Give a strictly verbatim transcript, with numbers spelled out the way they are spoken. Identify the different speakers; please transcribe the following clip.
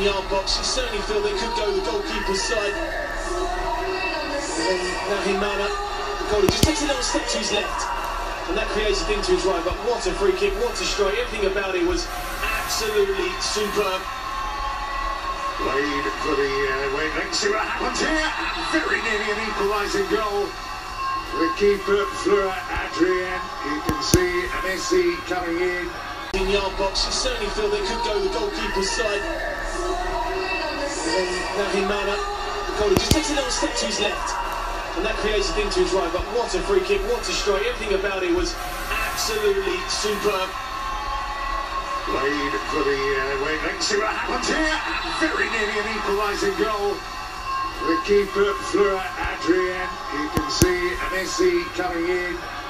Speaker 1: fifteen-yard box. You certainly feel they could go the goalkeeper's side. And then Nahimana, the goalie, just takes a little step to his left, and that creates a thing to his right. But what a free kick, what a strike. Everything about it was absolutely superb.
Speaker 2: Played for the uh, wait, let's see what happens here. Very nearly an equalising goal. The keeper, Fleur Adrien. You can see Messi coming in.
Speaker 1: fifteen-yard box. You certainly feel they could go the goalkeeper's side. And then Nahimana, the goalie, just takes a little step to his left, and that creates a thing to his right. But what a free kick, what a strike. Everything about it was absolutely superb.
Speaker 2: Played for the uh, wait, let's see what happens here. Very nearly an equalising goal. The keeper, Fleur Adrien. You can see Messi coming in.